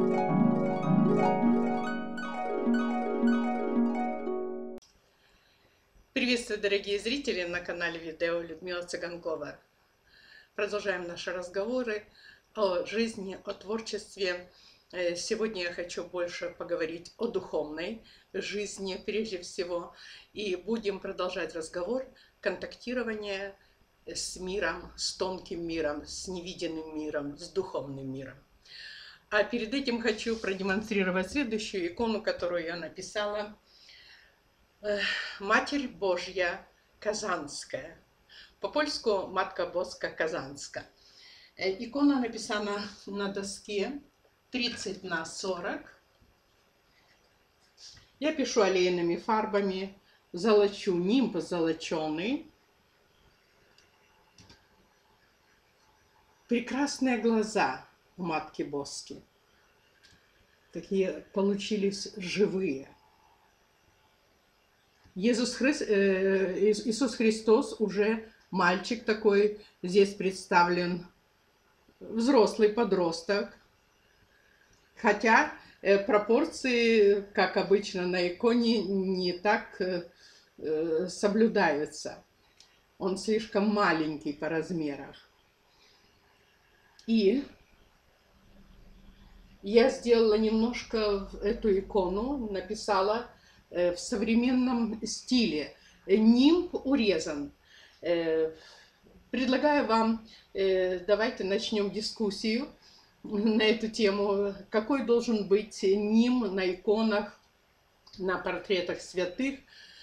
Приветствую, дорогие зрители, на канале видео Людмила Цыганкова. Продолжаем наши разговоры о жизни, о творчестве. Сегодня я хочу больше поговорить о духовной жизни прежде всего. И будем продолжать разговор контактирования с миром, с тонким миром, с невидимым миром, с духовным миром. А перед этим хочу продемонстрировать следующую икону, которую я написала. Матерь Божья Казанская. По-польску Матка Боска Казанска. Икона написана на доске 30 на 40. Я пишу олейными фарбами, золочу нимб золоченый. Прекрасные глаза у Матки Боски. Такие получились живые. Иисус Христос уже мальчик такой, здесь представлен взрослый подросток. Хотя пропорции, как обычно на иконе, не так соблюдаются. Он слишком маленький по размерах. И я сделала немножко эту икону, написала в современном стиле. Нимб урезан. Предлагаю вам, давайте начнем дискуссию на эту тему. Какой должен быть нимб на иконах, на портретах святых?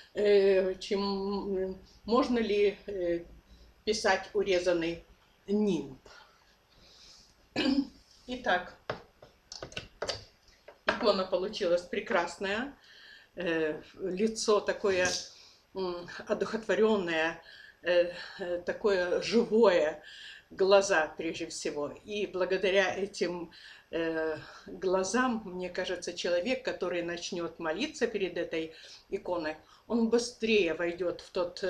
Можно ли писать урезанный нимб? Итак, икона получилась прекрасная. Лицо такое одухотворенное, такое живое, глаза прежде всего. И благодаря этим глазам, мне кажется, человек, который начнет молиться перед этой иконой, он быстрее войдет в тот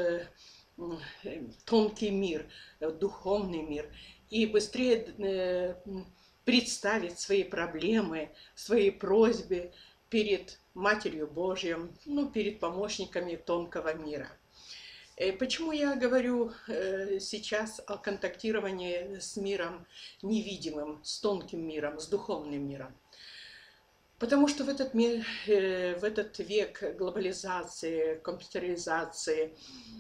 тонкий мир, духовный мир, и быстрее представит свои проблемы, свои просьбы перед Матерью Божьей, перед помощниками тонкого мира. Почему я говорю сейчас о контактировании с миром невидимым, с тонким миром, с духовным миром? Потому что в этот век глобализации, компьютеризации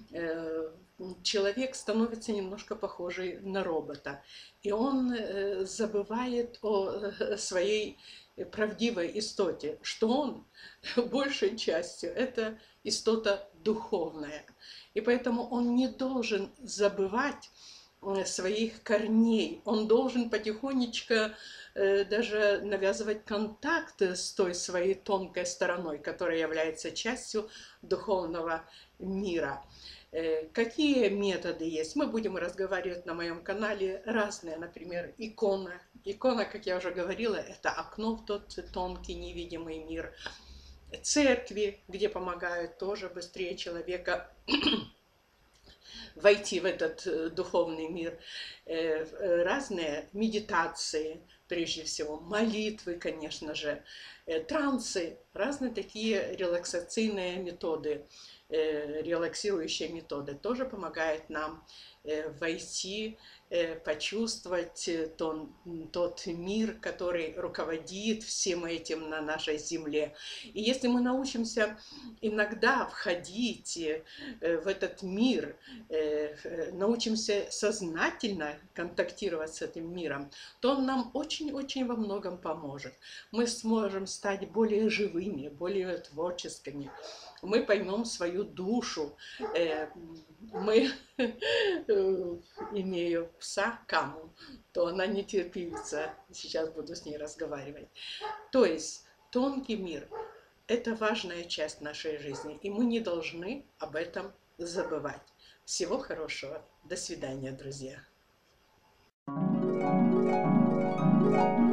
человек становится немножко похожий на робота. И он забывает о своей правдивой истоте, что он большей частью это истота духовная. И поэтому он не должен забывать своих корней. Он должен потихонечку даже навязывать контакт с той своей тонкой стороной, которая является частью духовного мира. Какие методы есть? Мы будем разговаривать на моем канале разные, например, икона. Икона, как я уже говорила, это окно в тот тонкий невидимый мир. Церкви, где помогают тоже быстрее человека войти в этот духовный мир. Разные медитации, прежде всего, молитвы, конечно же, трансы, разные такие релаксационные методы, релаксирующие методы тоже помогают нам войти, почувствовать тот мир, который руководит всем этим на нашей земле. И если мы научимся иногда входить в этот мир, научимся сознательно контактировать с этим миром, то он нам очень-очень во многом поможет. Мы сможем стать более живыми, более творческими. Мы поймем свою душу. Мы, имею пса Каму, то она нетерпеливица. Сейчас буду с ней разговаривать. То есть тонкий мир – это важная часть нашей жизни, и мы не должны об этом забывать. Всего хорошего. До свидания, друзья.